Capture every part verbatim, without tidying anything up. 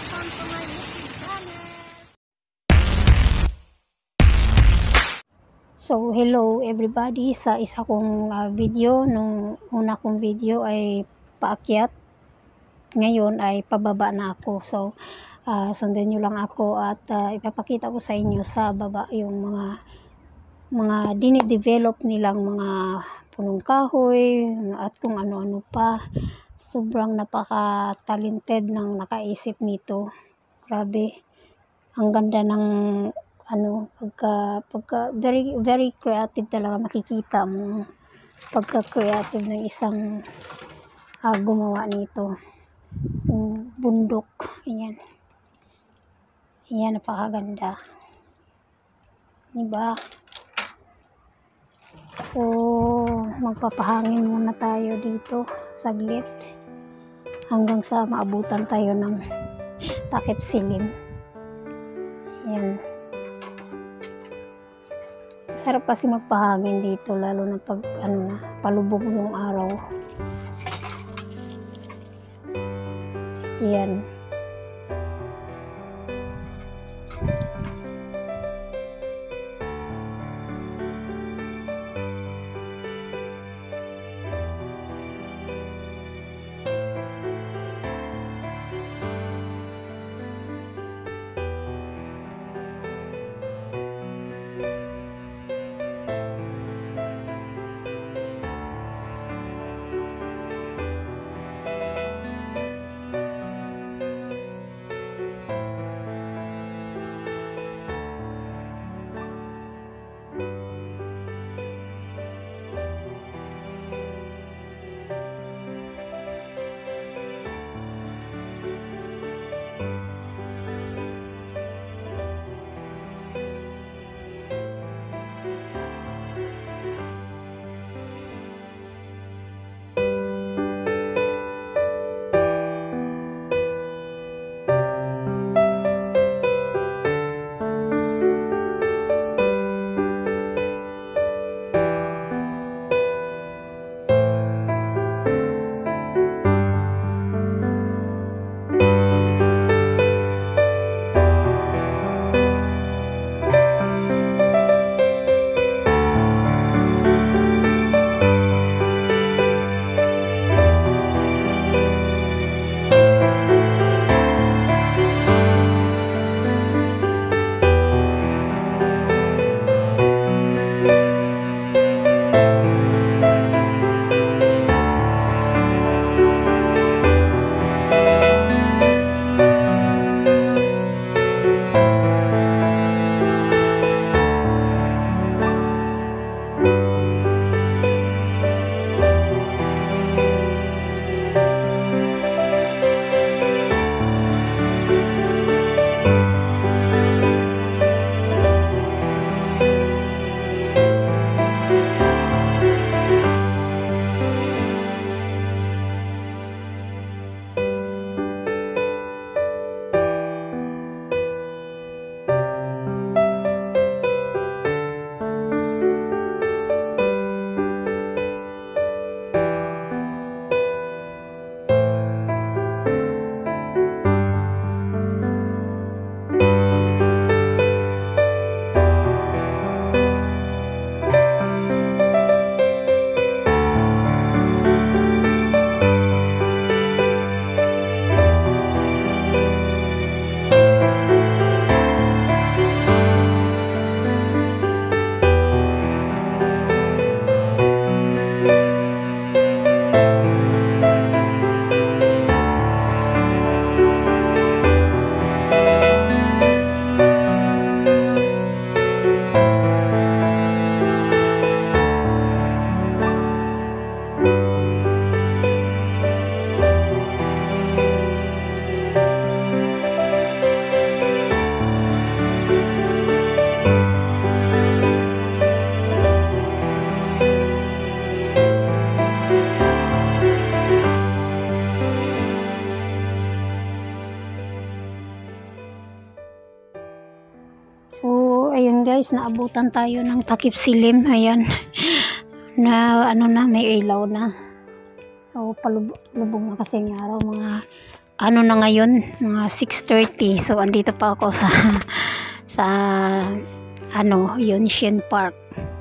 welcome to my YouTube channel. So, hello everybody sa isa kong uh, video. Nung una kong video ay paakyat. Ngayon ay pababa na ako. So, uh, sundan nyo lang ako at uh, ipapakita ko sa inyo sa baba yung mga mga dinidevelop nilang mga punong kahoy at kung ano-ano pa. Sobrang napaka-talented ng nakaisip nito. Grabe. Ang ganda ng ano, pagka, pagka very, very creative talaga. Makikita mo pagka-creative ng isang uh, gumawa nito. Yung bundok. Ayan. Ayan, napakaganda. Diba? So, magpapahangin muna tayo dito saglit hanggang sa maabutan tayo ng takip silim. Ayan. Sarap kasi magpahangin dito lalo na pag ano na, palubog yung araw. Ayan. Ayun guys, naabutan tayo ng takip silim. Ayan. Na ano na, may ilaw na. O palubog na kasi ng araw, mga ano na ngayon, mga six thirty. So andito pa ako sa sa ano, Yonshin Park.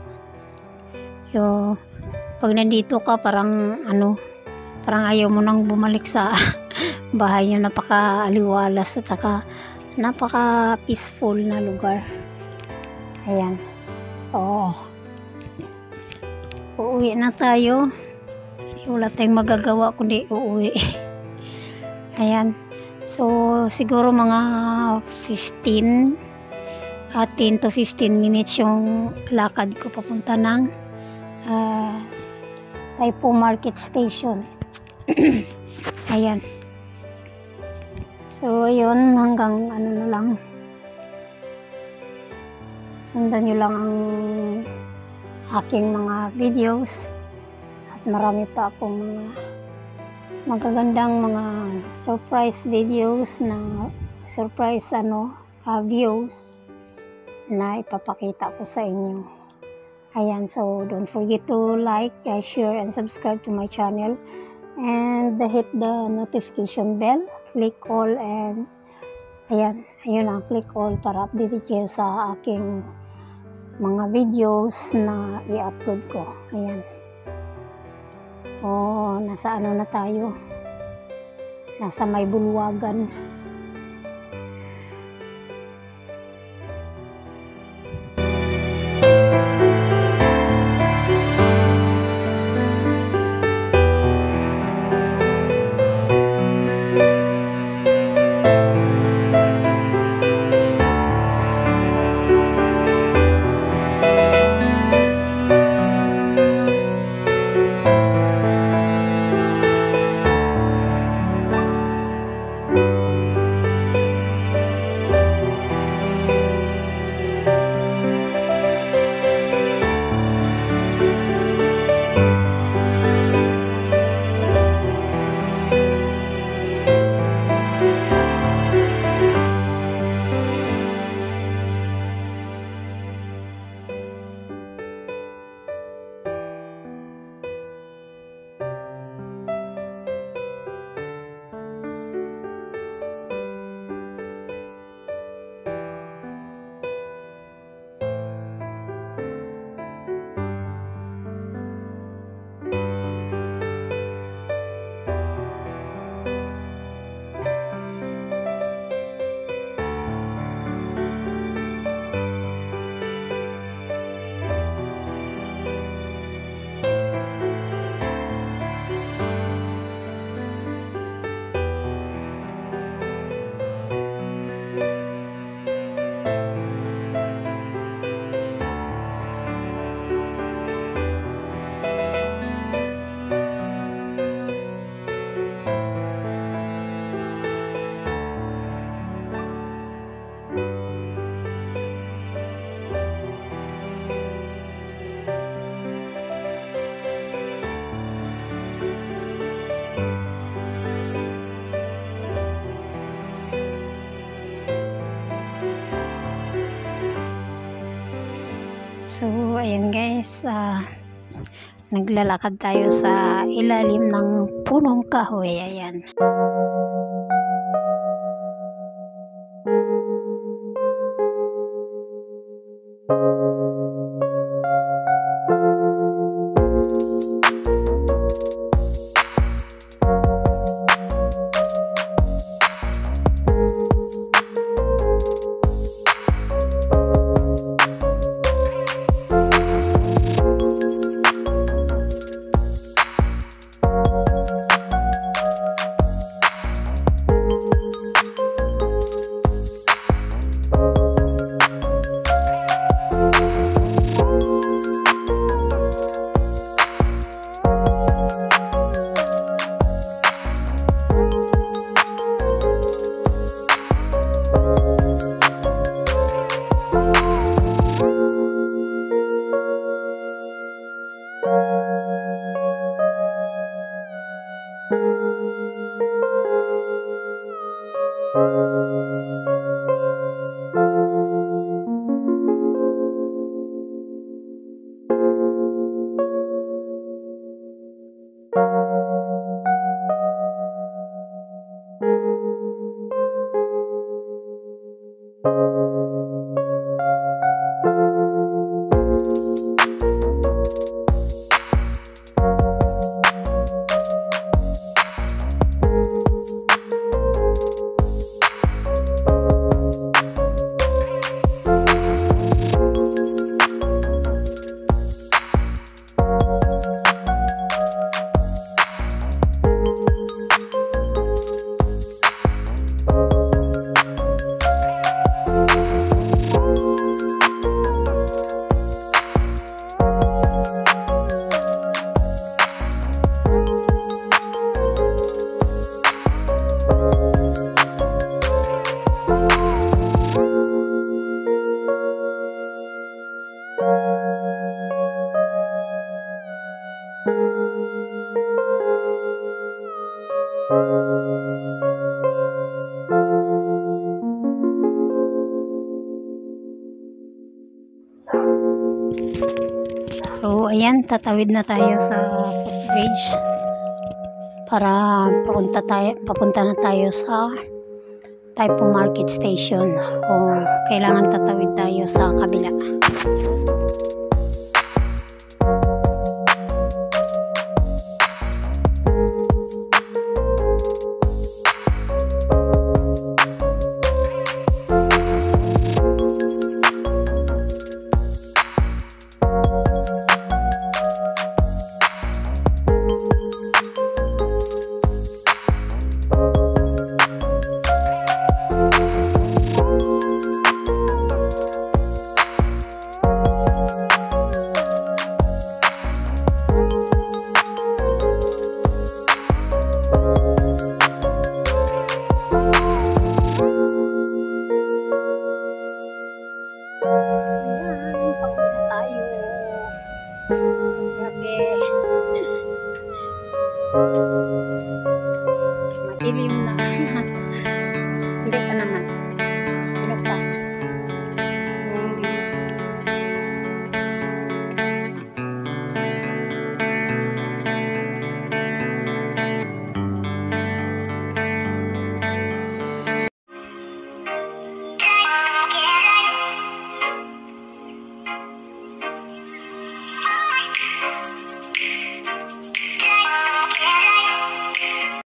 Yo, pag nandito ka parang ano, parang ayaw mo nang bumalik sa bahay nyo. Napaka-aliwalas at saka napaka-peaceful na lugar. Ayan. Oo. Uuwi na tayo. Wala tayong magagawa kundi uuwi. Ayan. So, siguro mga fifteen at ten to fifteen minutes yung lakad ko papunta ng uh, Taipo Market Station. Ayan. So, ayun, hanggang ano na lang. Sundan nyo lang ang aking mga videos. At marami pa akong mga magagandang mga surprise videos na surprise ano, uh, views na ipapakita ko sa inyo. Ayan, so don't forget to like, uh, share, and subscribe to my channel. And hit the notification bell. Click all and ayan, ayun lang, click all para updated kayo sa aking mga videos na i-upload ko. Ayan. Oh, nasa ano na tayo? Nasa May Bulwagan. So, ayan guys, uh, naglalakad tayo sa ilalim ng punong kahoy. Ayan. So, ayan, tatawid na tayo sa footbridge para papunta tayo, papunta na tayo sa Taipo Market Station. So, kailangan tatawid tayo sa kabila. Grabe. Madilim na.